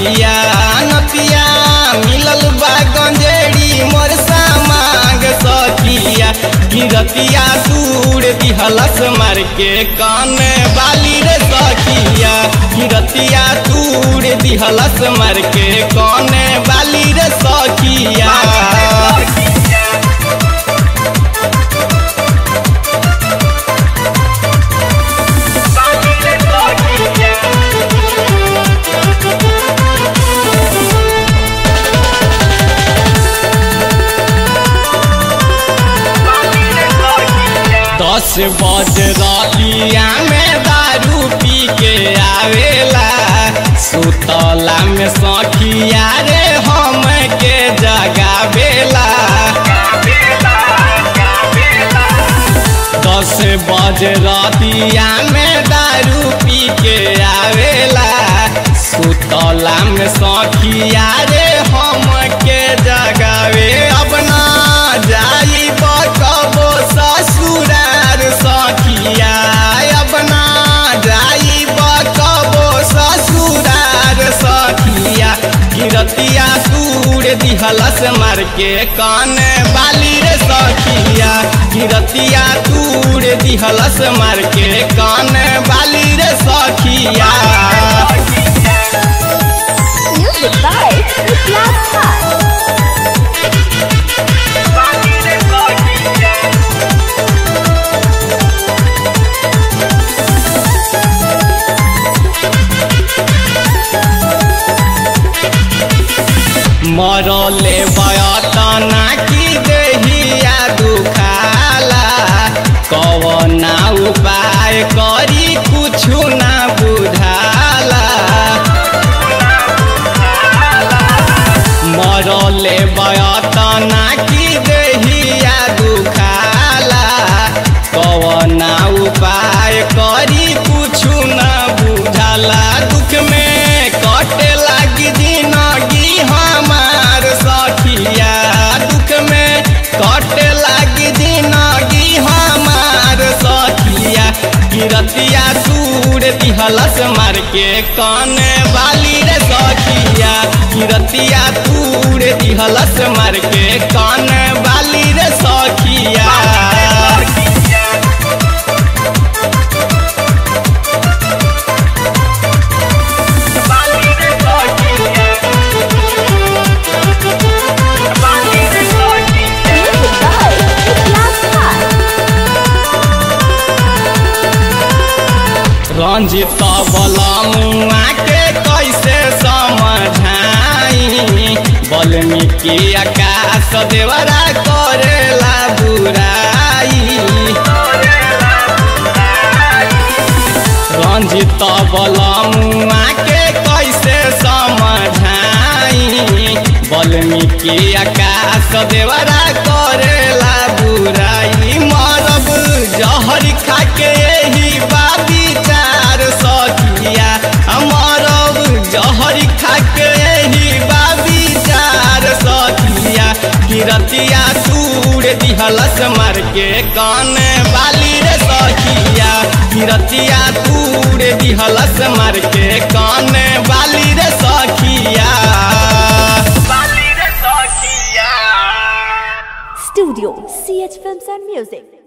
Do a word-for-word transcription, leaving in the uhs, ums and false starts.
सखिया नतिया मिलल बा गंजेड़ी मोर सामांग सखिया गिरतिया दूर दिहलस मार के कान बाली रे सखिया गिरतिया दूर दिहलस मार के कान बाली रे सखिया दस बज रतिया में दारू पी के आवेला सुतला में सखिया रे हम के जगावेला दस बज रतिया में दारू पी के आवेला सुतला में सखिया रे हम के जगावे अब ना जाई बकबो ससुरार सखिया अब ना जाई बकबो ससुरार सखिया गिरतिया दूर दिहलस मार के कान बाली रे सखिया गिरतिया दूर दिहलस मार के कान बाली रे सखिया Music by Islam Khan. मरले बयतना की देहिया दुखाला कवना उपाय करी कुछु ना बुझाला मरले बयतना की देहिया दुखाला कवना उपाय करी कुछु ना बुझाला दुख में कटे लागी जिंदगी हमार सखिया दुख में कटे लागी जिंदगी हमार सखिया गिरतिया दूर दिहलस मार के कान बाली रे सखिया गिरतिया दूर दिहलस मार के कान बाली रे सखिया रंजित बलमुआ के कैसे समझाई वाल्मीकि आकाश देवरा करेला बुराई रंजित बलमुआ के कैसे समझाई वाल्मीकि आकाश देवरा करेला बुराई मरब जहर खा के यही बाबी चार सखिया मरब जहर खा के यही बाबी चार सखिया गिरतिया दूर दिहलस मार के कान बाली रे सखिया गिरतिया दूर दिहलस मार के कान बाली रे सखिया Studio C H Films and Music.